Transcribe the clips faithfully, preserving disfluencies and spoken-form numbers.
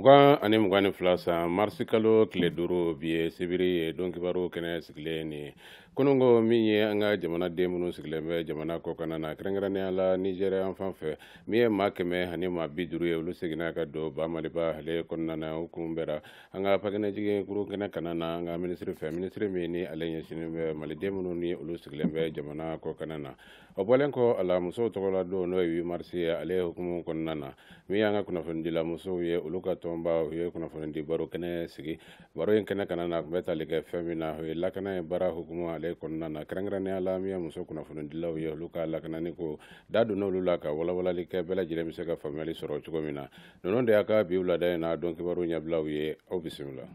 Mugan ani mugan ni fila san marisi kalo tile duuru bi ye sibiri ye don kibaru kɛnɛ sigilen ni kunungo min ye an ka jamanaden minnu sigilen bɛ jamana kɔkan na kɛrɛnkɛrɛnnenya la Nigeriya fan fɛ min ye maa kɛmɛ ani maa bi duuru ye olu seginna ka don ba Maliba ale kɔnɔna na o kun bɛra an ka pakɛnɛjigin kuru kɛnɛ kana na an ka minisiri fɛ minisiri min ni ale ɲɛsinnen bɛ maliden minnu ni olu sigilen bɛ jamana kɔkan na o bɔlen kɔ a la musow tɔgɔla don n'o ye huit marisi ye ale hukumu kɔnɔna na min y'an ka kunnafonidila musow ye olu ka tɔnba u ye kunnafonidi baro kɛnɛ sigi baro in kɛnɛ kana na tun bɛ tali kɛ fɛn min na o ye lakana ye baara hukumu ale kɔnɔna na kɛrɛnkɛrɛnnenya la min ye muso kunnafonidilaw ye olu ka lakanani ko da donna olu la ka walawalali kɛ bɛɛ lajɛlen bɛ se ka faamuyali sɔrɔ cogo min na ninnu de y'a ka bi wulada in na dɔn kibaru ɲɛbilaw ye aw bisimila.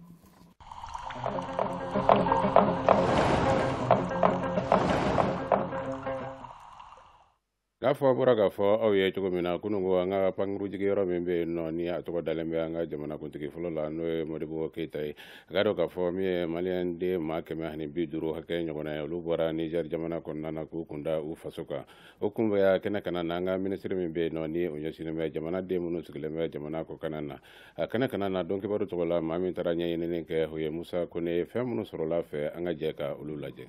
K'a fɔ bɔra k'a fɔ aw ye cogo min na kunungo an ka pankurujigiyɔrɔ min bɛ yen nɔ ni a tɔgɔ dalen bɛ an ka jamanakuntigi fɔlɔ la n'o ye Modibo Keyita ye a ka dɔn k'a fɔ min ye maliyɛnden maa kɛmɛ ani bi duuru hakɛ ɲɔgɔnna ye olu bɔra Niger jamana kɔnɔna na k'u kunda u faso kan o kunbɛya kɛnɛ kana na an ka minisiri min bɛ yen nɔ ni o ɲɛsinnen bɛ jamanaden minnu sigilen bɛ jamana kɔkan na a kɛnɛ kana na dɔn kibaru tɔgɔ la maa min taara ɲɛɲinini kɛ o ye Musa Kone fɛn minnu sɔrɔla fɛ an ka jɛ ka olu lajɛ.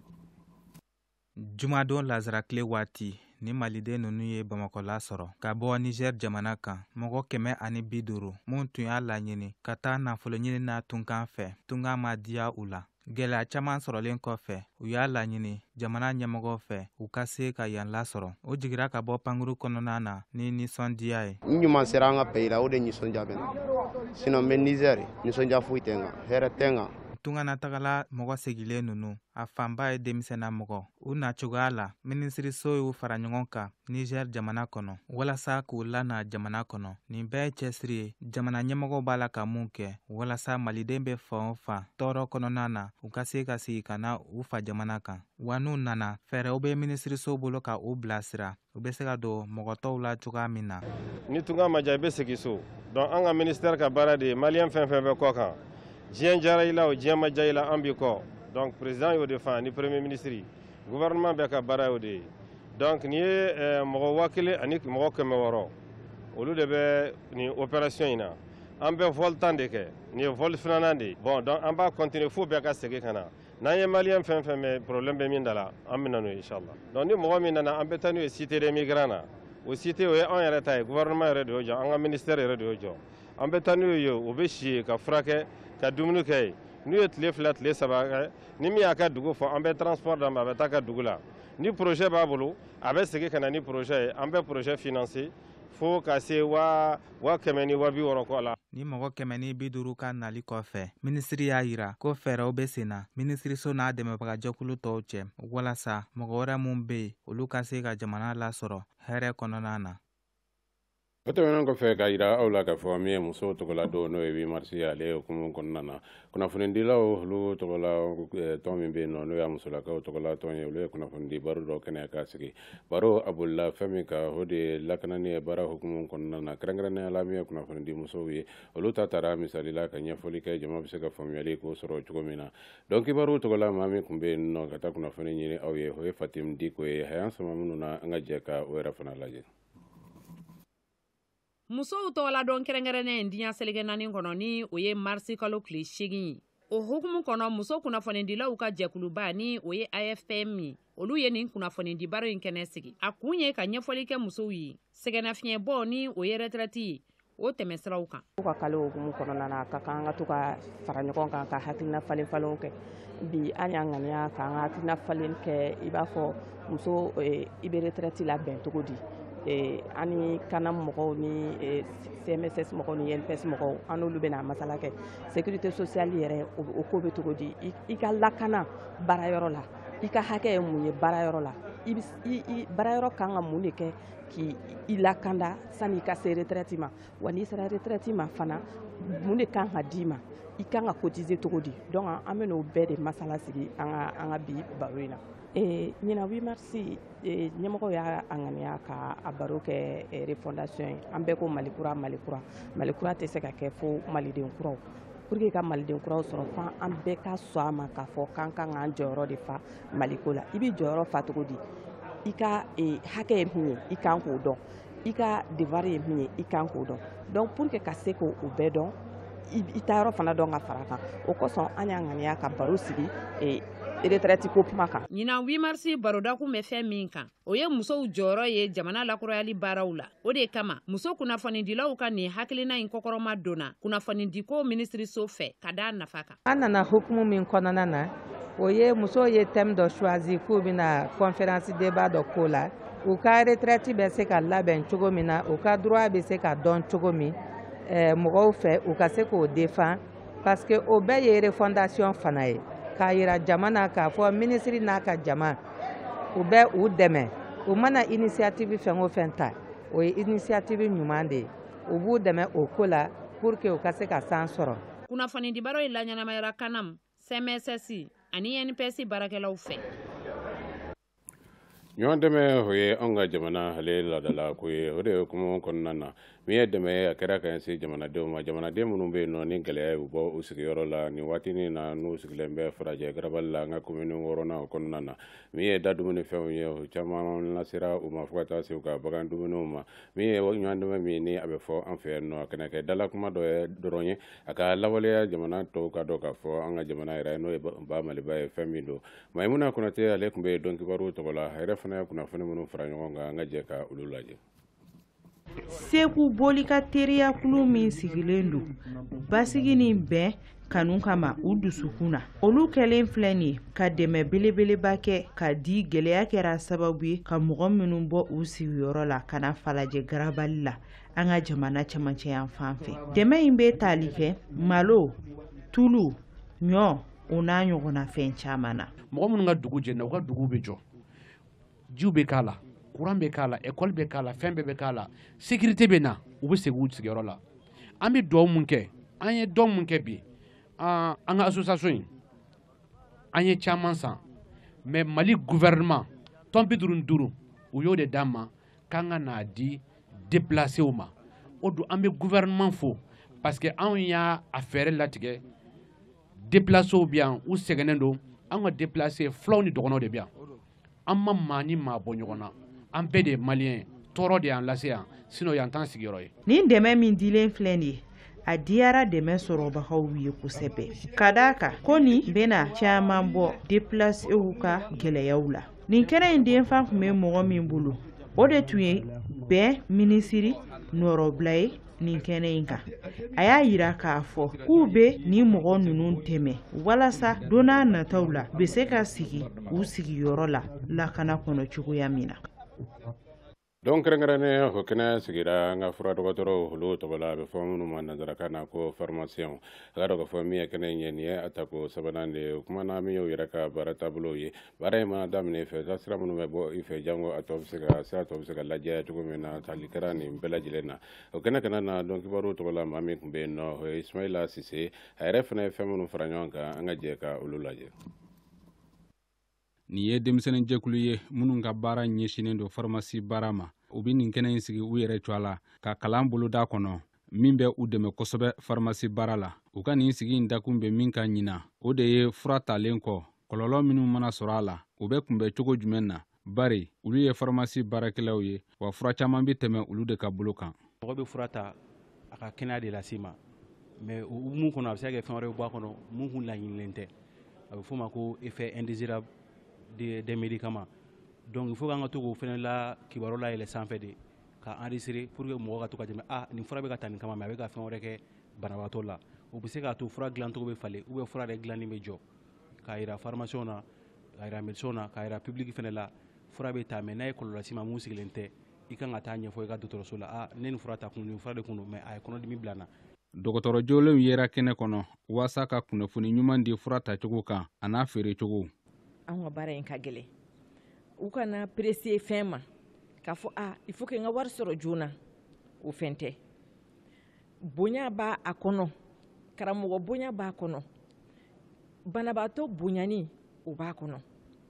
Jumadon lazara tile waati ni maliden ninnu ye Bamakɔla sɔrɔ ka bɔ Niger jamana kan mɔgɔ kɛmɛ ani bi duuru mun tun y'a laɲini ka taa nafolo ɲini na tunkan fɛ tunkan ma diya u la. Gɛlɛya caman sɔrɔlen kɔfɛ u y'a laɲini jamana ɲɛmɔgɔ fɛ u ka se ka yan lasɔrɔ o jigira ka bɔ pankuru kɔnɔna na ni nisɔndiya ye. N ɲuman sera an ka pays la o de nisɔndiya bɛ na sinon n bɛ Niger nisɔndiya foyi tɛ n kan hɛrɛ tɛ n kan. Tungana tagala mɔgɔ segilen ninnu a fanba ye denmisɛnna mɔgɔ u nacogoya la minisiriso y'u fara ɲɔgɔn kan Niger jamana kɔnɔ walasa k'u lana jamana kɔnɔ nin bɛɛ ye cɛsiri ye jamana ɲɛmɔgɔ b'a la ka mun kɛ walasa maliden bɛ fan o fan tɔɔrɔ kɔnɔna na u ka se ka sigi ka na u fa jamana kan wa n'u nana fɛɛrɛw bɛ minisiriso bolo ka u bilasira u bɛ se ka don mɔgɔ tɔw la cogoya min na. Ni tunga ma ja i bɛ segin so donc an ka ministère ka baara de ye maliyɛn fɛn fɛn bɛ kɔ kan diɲɛ jara i la o diɲɛ ma ja i la an b'i kɔ donc président y'o de fan ni premier ministre gouvernement bɛɛ ka baara y'o de ye donc nin ye mɔgɔ waa kelen ani mɔgɔ kɛmɛ wɔɔrɔ olu de bɛ nin opération in na an bɛ vol tan de kɛ nin ye vol filanan de ye bon donc an b'a continuer fo bɛɛ ka segin ka na n'an ye maliyɛn fɛn fɛn mɛn problème bɛ min da la an bɛ na n'o ye inchallah donc ni mɔgɔ min nana an bɛ taa n'o ye cité des migrants na o cité o ye an yɛrɛ ta ye gouvernement yɛrɛ de y'o jɔ an ka ministère yɛrɛ de y'o jɔ an bɛ taa n'o ye o bɛ si ka furakɛ ka dumuni kɛ ye n'u ye tile fila tile saba kɛ ni min y'a ka dugu fɔ an bɛ transport d'a ma a bɛ taa ka dugu la ni projet b'a bolo a bɛ segin ka na ni projet ye an bɛ projet financer fo ka se waa waa kɛmɛ ni waa bi wɔɔrɔ kɔ la. Ni mɔgɔ kɛmɛ ni bi duuru ka nali kɔfɛ minisiri y'a yira ko fɛɛrɛw bɛ sen na minisiriso n'a dɛmɛbagajɛkulu tɔw cɛ walasa mɔgɔ wɛrɛ mun bɛ yen olu ka se ka jamana lasɔrɔ hɛrɛ kɔnɔna na. O tɛmɛnen kɔfɛ k'a yira aw la k'a fɔ min ye musow tɔgɔla don n'o ye huit marisi ale hukumu kɔnɔna na kunnafonidilaw olu tɔgɔla tɔn min bɛ yen nɔ n'o y'a musolakaw tɔgɔla tɔn ye olu ye kunnafonidi baro dɔ kɛnɛ ka sigi baro a bolila fɛn min kan o de ye lakanani ye baara hukumu kɔnɔna na kɛrɛnkɛrɛnnenya la min ye kunnafonidi musow ye olu ta taara misali la ka ɲɛfɔli kɛ jama bɛ se ka faamuyali k'o sɔrɔ cogo min na donc kibaru tɔgɔla maa min tun bɛ yen nɔ ka taa kunnafoni ɲini aw ye o ye Fatim Diko ye a y'an sama minnu na an ka jɛ ka o yɛrɛ fana lajɛ. Musow tɔgɔla dɔn kɛrɛnkɛrɛnnen in diɲɛ seleke naani kɔnɔ ni o ye marisi kalo tile seegin o hukumu kɔnɔ muso kunnafonidilaw ka jɛkuluba ni o ye A F P M ye olu ye nin kunnafonidi baro in kɛnɛ sigi a kun ye ka ɲɛfɔli kɛ musow ye sɛgɛnnafiɲɛbɔ ni o ye retraite ye o tɛmɛ siraw kan. U ka kalo hukumu kɔnɔna na ka kan ka to ka fara ɲɔgɔn kan ka hakilina falen falenw kɛ bi an y'an ŋaniya k'an ka hakilina falen kɛ i b'a fɔ muso i bɛ retraite labɛn cogo di. Ani kana mɔgɔw ni C M S S mɔgɔw ni N P S mɔgɔw an n'olu bɛna masala kɛ sécurité sociale yɛrɛ o ko bɛ cogo di i ka lakana baarayɔrɔ la i ka hakɛ ye mun ye baarayɔrɔ la i baarayɔrɔ kan ka mun de kɛ k'i lakanda sani i ka se retraite ma wa n'i sera retraite ma fana mun de kan ka d'i ma i kan ka cotiser cogo di donc an bɛ n'o bɛɛ de masala sigi an ka an ka bi baro in na. ɲinan huit marisi ɲɛmɔgɔw y'a ŋaniya ka a baro kɛ refondation ye an bɛɛ ko malikura malikura malikura tɛ se ka kɛ fo maliden kuraw pour que ka maliden kuraw sɔrɔ fan an bɛɛ ka sɔn a ma k'a fɔ k'an kan k'an jɔyɔrɔ de fa maliko la i bɛ jɔyɔrɔ fa cogo di i ka hakɛ ye min ye i kan k'o dɔn i ka devoir ye min ye i kan k'o dɔn donc pour que ka se k'o bɛɛ dɔn i ta yɔrɔ fana dɔn ka fara kan o kosɔn an y'a ŋaniya ka baro sigi retraite ko kuma kan. ɲinan huit mars baroda kun bɛ fɛn min kan o ye musow jɔyɔrɔ ye jamana lakurayali baaraw la o de kama muso kunnafonidilaw ka nin hakilina in kɔkɔrɔma donna kunnafonidiko minisiriso fɛ ka da nafa kan. An nana hukumu min kɔnɔna na o ye musow ye thème dɔ choisi k'u bɛna conférence débat dɔ k'o la u ka retraite bɛ se ka labɛn cogo min na u ka droit bɛ se ka dɔn cogo min mɔgɔw fɛ u ka se k'o défend parce que o bɛɛ ye refondation fana ye k'a yira jamana k'a fɔ ministre n'a ka jama u bɛ u dɛmɛ u mana initiative fɛn o fɛn ta o ye initiative ɲuman de ye u b'u dɛmɛ o ko la pour que u ka se ka san sɔrɔ. Kunnafonidibaro ye laɲɛnamayara kanam C M S S ani N P S baarakɛlaw fɛ. ɲɔgɔn dɛmɛ o ye anw ka jamana ale ladala ko ye o de ye hukumu kɔnɔna na min ye dɛmɛ a kɛra ka ɲɛsin jamanadenw ma jamanaden minnu bɛ yen nɔ ni gɛlɛya y'u bɔ u sigiyɔrɔ la nin waatinin na n'u sigilen bɛ farajɛ garabali la an ka komini wɔɔrɔnan o kɔnɔna na min ye da dumuni fɛnw ye o caman lasera u ma fo ka taa se u ka bagan dumuniw ma min ye ɲɔgɔn dɛmɛ min ni a bɛ fɔ an fɛ yan nɔ a kana kɛ dalakuma dɔ ye dɔrɔn ye a ka lawaleya jamana tɔw ka dɔn k'a fɔ an ka jamana yɛrɛ n'o ye ba maliba ye fɛn min don Maimuna Konate ale tun bɛ dɔn kibaru tɔgɔ la a yɛrɛ fana ye kunnafoni minnu fara ɲɔgɔn kan an ka jɛ ka olu lajɛ. Seku boli ka teriya kulu min sigilen don basigi ni bɛn kanu kama u dusukun na olu kɛlen filɛ nin ka dɛmɛ belebeleba kɛ ka di gɛlɛya kɛra sababu ye ka mɔgɔ minnu bɔ u sigiyɔrɔ la ka na falajɛ garabali la an ka jamana cɛmancɛ yan fan fɛ dɛmɛ in bɛ tali kɛ malo tulu ɲɔ o n'a ɲɔgɔnna fɛn caman na mɔgɔ minnu ka dugu jɛna u ka dugu bɛ jɔ jiw bɛ k'a la courant bɛ k'a la école bɛ k'a la fɛn bɛɛ bɛ k'a la sécurité bɛ na u bɛ segin u sigiyɔrɔ la an bɛ dugawu mun kɛ an ye dɔn mun kɛ bi an ka association in an ye caman san mais Mali gouvernement tɔn bi duuru ni duuru u y'o de d'an ma k'an ka n'a di déplacé u ma o don an bɛ gouvernement fo parce que anw y'a a fɛɛrɛ latigɛ déplacé u bɛ yan u sɛgɛnnen don an ka déplacé filaw ni dɔgɔnɔw de bɛ yan an ma maa ni maa bɔ ɲɔgɔn na an bɛɛ de ye maliyɛn tɔɔrɔ de y'an lase yan sinon yan t'an sigiyɔrɔ ye. Nin dɛmɛ min dilen filɛ nin ye a diyara dɛmɛ sɔrɔbagaw ye kosɛbɛ ka d'a kan ko nin bɛna caman bɔ déplacéw ka gɛlɛyaw la nin kɛnɛ in denfan tun bɛ mɔgɔ min bolo o de tun ye bɛn minisiri nɔrɔbila ye nin kɛnɛ in kan a y'a yira k'a fɔ k'u bɛ nin mɔgɔ ninnu dɛmɛ walasa don n'a nataw la u bɛ se ka sigi u sigiyɔrɔ la lakana kɔnɔ cogoya min na. donc kɛrɛnkɛrɛnnen o kɛnɛ sigira an ka fura dɔgɔtɔrɔw olu tɔgɔ la a bɛ fɔ minnu ma nanzarakan na ko pharmacien a ka dɔn k'a fɔ min ye kɛnɛ in ye nin ye a tako sabanan de ye o kumana min y'o yɛrɛ ka baara taabolow ye baara in mana daminɛ i fɛ taa sira minnu bɛ bɔ i fɛ jango a tɔ bɛ se ka sira tɔ bɛ se ka lajɛ cogo min na tali kɛra nin bɛɛ lajɛlen na o kɛnɛ kana na donc kibaru tɔgɔ la maa min tun bɛ yen nɔ o ye Ismaila Sise a yɛrɛ fana ye fɛn minnu fara ɲɔgɔn kan an ka jɛ ka olu lajɛ. Nin ye denmisɛnnin jɛkulu ye minnu ka baara ɲɛsinnen don pharmacie baara ma u bɛ nin kɛnɛ in sigi u yɛrɛ cogoya la ka kalan boloda kɔnɔ min bɛ u dɛmɛ kosɛbɛ pharmacie baara la u ka nin sigi in dakun bɛ min ka ɲina o de ye fura talen kɔ kɔlɔlɔ minnu mana sɔrɔ a la u bɛ kunbɛn cogo jumɛn na bari olu ye pharmacie baarakɛlaw ye wa fura caman bɛ tɛmɛ olu de ka bolo kan. mɔgɔ bɛ fura ta a ka kɛnɛya de lase ma mais u mun kɔnɔ a bɛ se ka kɛ fɛn wɛrɛ bɛ bɔ a kɔnɔ mun kun laɲinilen tɛ a bɛ f'o ma ko effet indésirable des des médicaments donc il faut k'an ka to k'o fɛnɛ la kibaru la yɛlɛ sanfɛ de ka enregistrer pour que mɔgɔ ka to ka jɛmɛ ah nin fura bɛ ka ta nin kama mais a bɛ ka fɛn wɛrɛ kɛ banabaatɔ la o bɛ se k'a to fura dilancogo bɛ falen ou bien fura yɛrɛ dilanni bɛ jɔ k'a yira pharmaciens na k'a yira médecins na k'a yira public fɛnɛ la fura bɛ ta mais n'a ye kɔlɔlɔ s'i ma mun sigilen tɛ i kan ka taa ɲɛfɔ i ka dɔgɔtɔrɔso la ah ne nin fura ta kun nin fura de kun don mais a ye kɔnɔdimi bila n na. dɔgɔtɔrɔ jolenw yera kɛnɛ kɔnɔ waasa ka kunnafoni ɲuman di fura tacogo kan a n'a feere cogo. An ka baara in ka gɛlɛn u kana presse fɛn ma k'a fɔ ah il faut que n ka wari sɔrɔ joona o fɛn tɛ bonya b'a a kɔnɔ karamɔgɔ bonya b'a kɔnɔ banabaatɔ bonyani o b'a kɔnɔ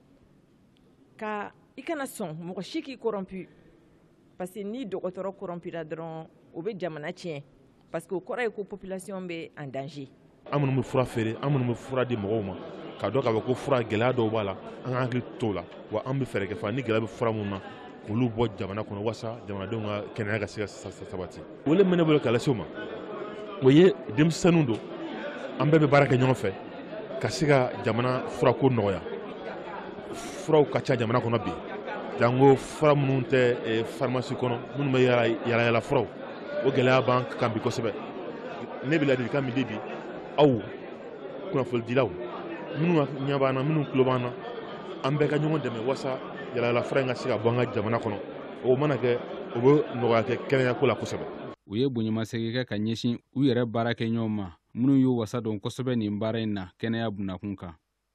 ka i kana sɔn mɔgɔ si k'i corrompu parce que ni dɔgɔtɔrɔ corrompura dɔrɔn o bɛ jamana tiɲɛ parce que o kɔrɔ ye ko population bɛ en danger. an minnu bɛ fura feere an minnu bɛ fura di mɔgɔw ma k'a dɔn k'a fɔ ko fura gɛlɛya dɔw b'a la an ka hakili t'o la wa an bɛ fɛɛrɛ kɛ fana ni gɛlɛya bɛ fura minnu na k'olu bɔ jamana kɔnɔ wasa jamanadenw ka kɛnɛya ka se ka sabati o le mɛ ne bolo ka lase o ma o ye denmisɛnninw don an bɛɛ bɛ baara kɛ ɲɔgɔn fɛ ka se ka jamana furako nɔgɔya furaw ka ca jamana kɔnɔ bi jango fura minnu tɛ pharmacie kɔnɔ minnu bɛ yala yala furaw o gɛlɛya b'an kan bi kosɛbɛ ne bɛ ladilikan min di bi aw kunnafonidilaw minnu ɲɛ b'an na minnu tulo b'an na an bɛɛ ka ɲɔgɔn dɛmɛ wasa yala yala fura in ka se ka bɔ an ka jamana kɔnɔ o mana kɛ o bɛ nɔgɔya kɛ kɛnɛyako la kosɛbɛ. u ye bonyamasegin kɛ ka ɲɛsin u yɛrɛ baarakɛ ɲɔgɔn ma minnu y'u wasa dɔn kosɛbɛ nin baara in na kɛnɛya bunakun kan.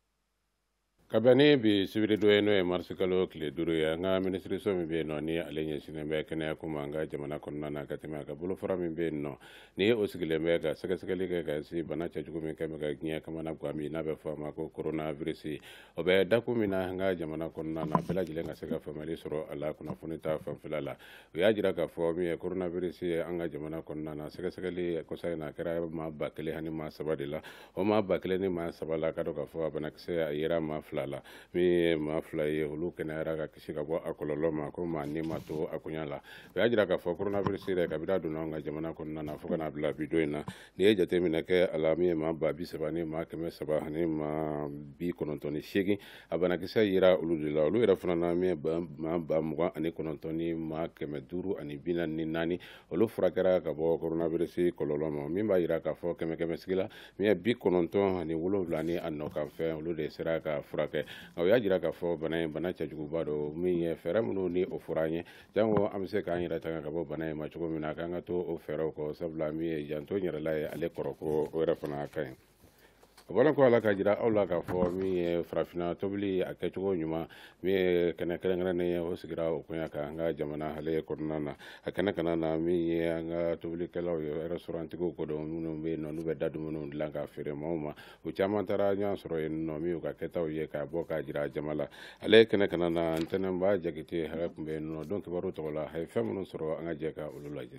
kabini bi sibiri dɔ ye n'o ye marisi kalo tile duuru ye an ka minisiriso min bɛ yen nɔ ni ale ɲɛsinnen bɛ kɛnɛya ko ma an ka jamana kɔnɔna na ka tɛmɛ a ka bolofara min bɛ yen nɔ ni o sigilen bɛ ka sɛgɛsɛgɛli kɛ ka se bana cɛjugu min kɛ bɛ ka diɲɛ kamana gan min n'a bɛ fɔ a ma ko korona virisi o bɛ dakun min na an ka jamana kɔnɔna na bɛɛ lajɛlen ka se ka faamuyali sɔrɔ a la kunnafoni ta fanfɛla la o y'a jira k'a fɔ min ye korona virisi ye an ka jamana kɔnɔna na sɛgɛsɛgɛli kɔsa in na a kɛra maa ba kelen ani maa saba de la o maa ba kelen ni maa saba la ka dɔn k'a fɔ a banakisɛ a yera maa fila la min ye maa fila ye olu kɛnɛyara ka kisi ka bɔ a kɔlɔlɔ ma ko maa ni ma to a kunya la o y'a jira k'a fɔ coronavirus yɛrɛ kabini a donna an ka jamana kɔnɔna na fo ka n'a bila bi don in na ni ye jateminɛ kɛ a la min ye maa ba bi saba ni maa kɛmɛ saba ani maa bi kɔnɔntɔn ni seegin a banakisɛ yera olu de la olu yɛrɛ fana na min ye maa ba mugan ani kɔnɔntɔn ni maa kɛmɛ duuru ani bi naani ni naani olu furakɛra ka bɔ coronavirus kɔlɔlɔ ma min b'a jira k'a fɔ kɛmɛ kɛmɛ sigi la min ye bi kɔnɔntɔn ani wolonwula ni a nɔ kan fɛn olu de sera ka furakɛ o y'a jira k'a fɔ bana in bana cɛjuguba don min ye fɛɛrɛ minnu ni o fɔra an ye jango an bɛ se k'an yɛrɛ tanga ka bɔ bana in ma cogo min na k'an ka to o fɛɛrɛw kɔ sabula min ye janto n yɛrɛ la ye ale kɔrɔ ko o yɛrɛ fana ka ɲi o bɔra ko ala ka jira aw la k'a fɔ min ye farafinna tobili a kɛcogo ɲuman min ye kɛnɛ kɛrɛnkɛrɛnnen ye o sigira o koɲa kan an ka jamana hale kɔnɔna na a kɛnɛ kana na min ye an ka tobilikɛlaw ye restaurantigiw ko dɔn minnu bɛ yen nɔ n'u bɛ da dumuniw dilan ka feere maaw ma u caman taara ɲɔgɔn sɔrɔ yen nɔ min y'u ka kɛtaw ye k'a bɔ k'a jira jama la ale kɛnɛ kana na ntɛnɛnba jakite hakɛ tun bɛ yen nɔ don kibaru tɔgɔ la a ye fɛn minnu sɔrɔ an ka jɛ ka olu lajɛ.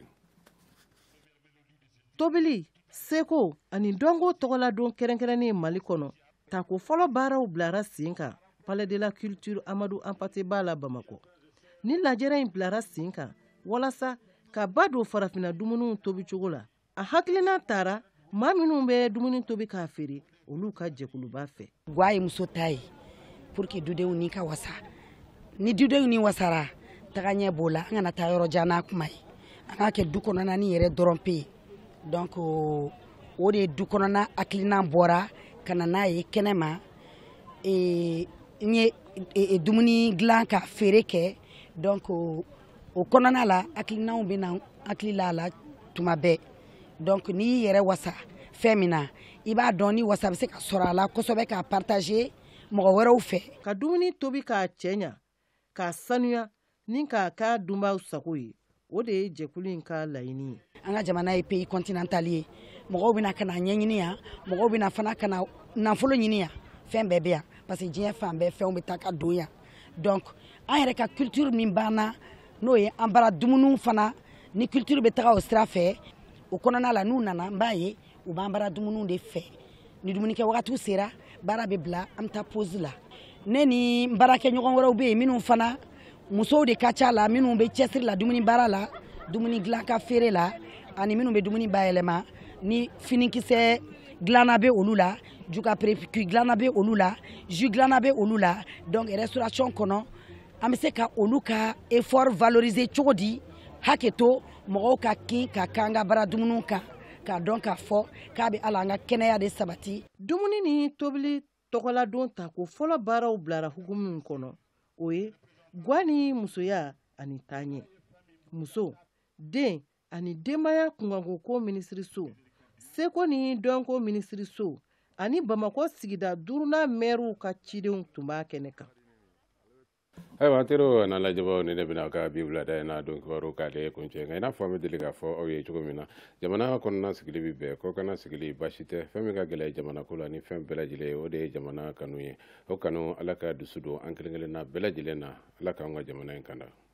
tobili seko ani dɔnko tɔgɔladon kɛrɛnkɛrɛnnen mali kɔnɔ tako fɔlɔ baaraw bilara sen kan palais de la culture amadu ampateba la bamakɔ ni lajɛrɛ in bilara sen kan walasa ka ba don farafinna dumuniw tobicogo la a hakilina taara maa minnu bɛ dumuni tobi k'a feere olu ka jɛkuluba fɛ. gwa ye muso ta ye pour que dudenw ni ka wasa ni dudenw ni wasara taga ɲɛ b'o la an kana taa yɔrɔ jan n'a kuma ye an k'a kɛ du kɔnɔna ni yɛrɛ dɔrɔn pe ye donc o de du kɔnɔna hakilina bɔra ka na n'a ye kɛnɛ ma n ye dumuni dilan ka feere kɛ donc o kɔnɔna la hakilinaw bɛ na hakili la la tuma bɛɛ donc n'i y'i yɛrɛ wasa fɛn min na i b'a dɔn ni wasa bɛ se ka sɔrɔ a la kosɛbɛ k'a partager mɔgɔ wɛrɛw fɛ. ka dumuni tobi k'a cɛ ɲa k'a sanuya ni k'a k'a dunbaw sago ye o de ye jɛkulu in ka laɲini ye. an ka jamana ye pays continental ye mɔgɔw bɛna ka na ɲɛɲini yan mɔgɔw bɛna fana ka na nafolo ɲini yan fɛn bɛɛ bɛ yan parce que diɲɛ fan bɛɛ fɛnw bɛ taa ka don yan donc an yɛrɛ ka culture min banna n'o ye an bara dumuniw fana ni culture bɛ taga o sira fɛ o kɔnɔna la n'u nana n b'a ye u b'an bara dumuniw de fɛ ni dumunikɛ wagatiw sera baara bɛ bila an bɛ taa pause la ne ni n baarakɛɲɔgɔn wɛrɛw bɛ yen minnu fana musow de ka ca la minnu bɛ cɛsiri la dumuni baara la dumuni dilan ka feere la ani minnu bɛ dumuni bayɛlɛma ni finikisɛ dilanna bɛ olu la juga préfecture dilanna bɛ olu la jus dilanna bɛ olu la donc restauration kɔnɔ an bɛ se ka olu ka effort valoriser cogo di hakɛ to mɔgɔw ka kin ka kan ka bara dumuniw kan k'a dɔn k'a fɔ k'a bɛ ala an ka kɛnɛya de sabati. dumuni ni tobili tɔgɔladon ta ko fɔlɔ baaraw bilara hukumu min kɔnɔ o ye gwa ni musoya ani taaɲɛ muso den ani denbaya kunkanko minisiriso seko ni dɔnko minisiriso ani bamakɔ sigida duurunan mɛriw ka cidenw tun b'a kɛnɛ kan. ayiwa an teriw n'an lajɛbaw ni ne bɛna ka bi wulada in na don kibaru k'ale kuncɛ nka i n'a fɔ an bɛ deli k'a fɔ aw ye cogo min na jamana kɔnɔna sigili bɛ bɛn kɔkana sigili basi tɛ fɛn min ka gɛlɛya jamana ko la ni fɛn bɛɛ lajɛlen ye o de ye jamana kanu ye o kanu ala ka dusu don an kelen kelen na bɛɛ lajɛlen na ala k'an ka jamana in kanda.